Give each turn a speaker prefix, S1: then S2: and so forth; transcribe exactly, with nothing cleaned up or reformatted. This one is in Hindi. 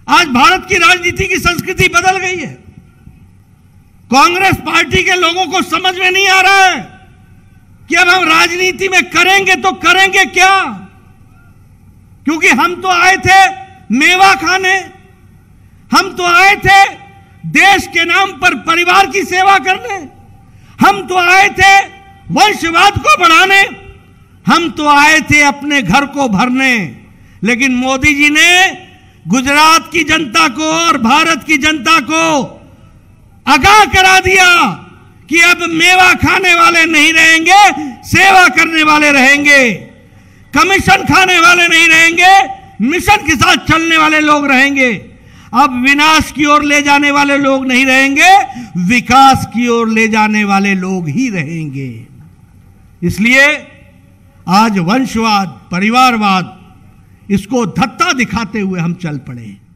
S1: आज भारत की राजनीति की संस्कृति बदल गई है। कांग्रेस पार्टी के लोगों को समझ में नहीं आ रहा है कि अब हम राजनीति में करेंगे तो करेंगे क्या, क्योंकि हम तो आए थे मेवा खाने, हम तो आए थे देश के नाम पर परिवार की सेवा करने, हम तो आए थे वंशवाद को बढ़ाने, हम तो आए थे अपने घर को भरने। लेकिन मोदी जी ने गुजरात की जनता को और भारत की जनता को आगाह करा दिया कि अब मेवा खाने वाले नहीं रहेंगे, सेवा करने वाले रहेंगे। कमीशन खाने वाले नहीं रहेंगे, मिशन के साथ चलने वाले लोग रहेंगे। अब विनाश की ओर ले जाने वाले लोग नहीं रहेंगे, विकास की ओर ले जाने वाले लोग ही रहेंगे। इसलिए आज वंशवाद, परिवारवाद, इसको धत्ता दिखाते हुए हम चल पड़े।